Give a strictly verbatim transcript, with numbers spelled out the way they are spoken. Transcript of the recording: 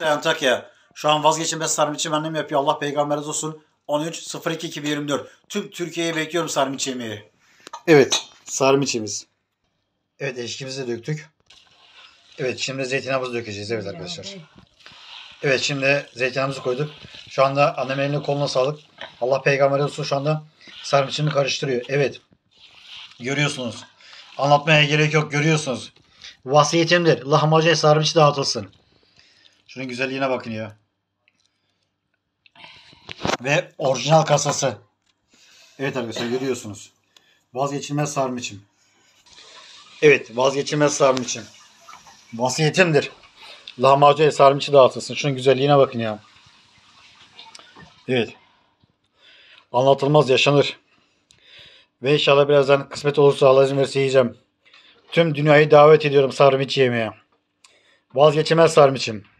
Antakya. Şu an vazgeçilmez sarmiçi annem yapıyor. Allah peygamberiniz olsun. on üç sıfır iki iki bin yirmi dört. Tüm Türkiye'yi bekliyorum sarmiçi yemeği. Evet. Sarmiçimiz. Evet, eşkimizi de döktük. Evet, şimdi zeytinyağımızı dökeceğiz. Evet arkadaşlar. Evet, şimdi zeytinyağımızı koyduk. Şu anda annem eline koluna sağlık. Allah peygamberiniz olsun, şu anda sarmiçini karıştırıyor. Evet. Görüyorsunuz. Anlatmaya gerek yok, görüyorsunuz. Vasiyetimdir. Lahmacun sarmiçi dağıtılsın. Şunun güzelliğine bakın ya. Ve orijinal kasası. Evet arkadaşlar, görüyorsunuz. Vazgeçilmez sarmiçim. Evet, vazgeçilmez sarmiçim. Vasiyetimdir. Lahmacun sarmiçi dağıtılsın. Şunun güzelliğine bakın ya. Evet. Anlatılmaz yaşanır. Ve inşallah birazdan kısmet olursa, Allah izin verirse yiyeceğim. Tüm dünyayı davet ediyorum sarmiçi yemeye. Vazgeçilmez sarmiçim.